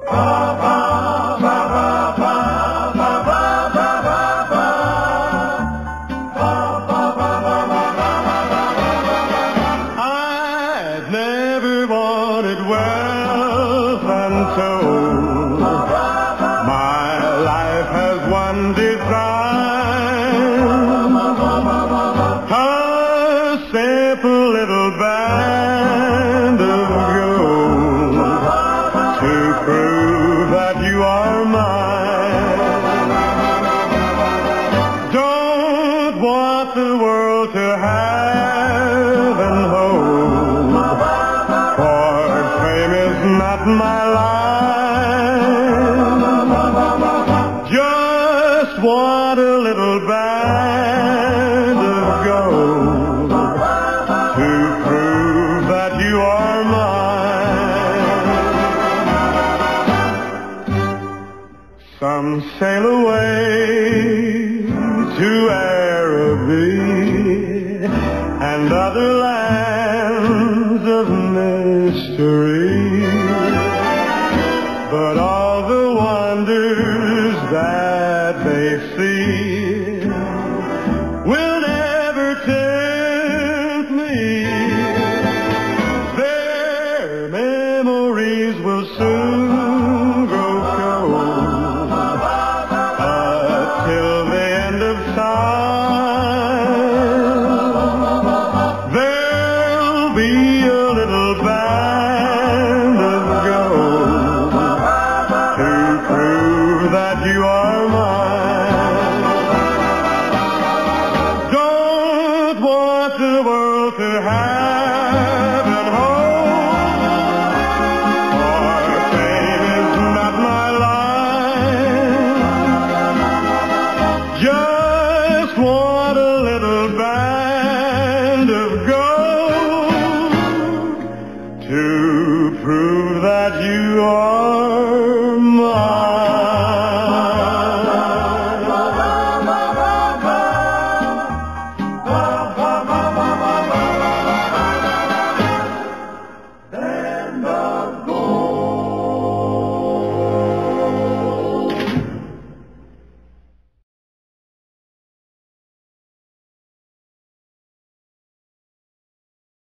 I've never wanted wealth untold. My life has one design, a simple little band of gold to prove that you are mine. Don't want the world to have and hold, for fame is not my line. Just want a little band of gold to prove that you are mine. Some sail away to Araby and other lands of mystery, but all the wonders that they see will never tempt me. Their memories will soon